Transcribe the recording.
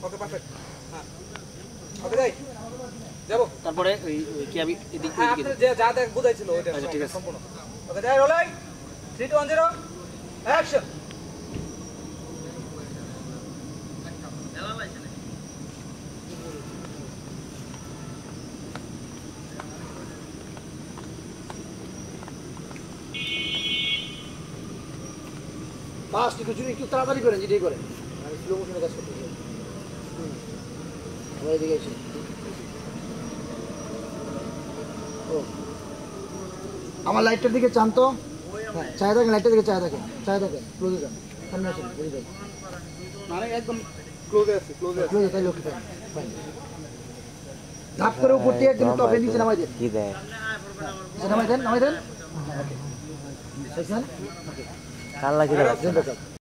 okay perfect হ্যাঁ ওকে যাই যাবো তারপরে ওই কি আমি এদিকে আপনি যে যা দেখ বুঝাইছিল ওইটা আচ্ছা ঠিক আছে সম্পূর্ণ ওকে যাই রোলিং 3 2 1 0 অ্যাকশন ফাস্ট একটু তাড়াতাড়ি করেন যেটাই করেন আমি স্লো মোশনে কাজ করতে চাই আমার এদিকে এসে ও আমার লাইটটার দিকে চান তো হ্যাঁ চায় থাকেন লাইটটার দিকে চায় থাকেন ক্লোজে যান সামনে আসেন বুঝে যাই মানে একদম ক্লোজে আছে ক্লোজে তাই লোক ফাইন ধাপ করে উপর দিয়ে একদম টপে নিচে নামাই দেন কি দেয় নামাই দেন ওকে দেখছেন কাল লাগি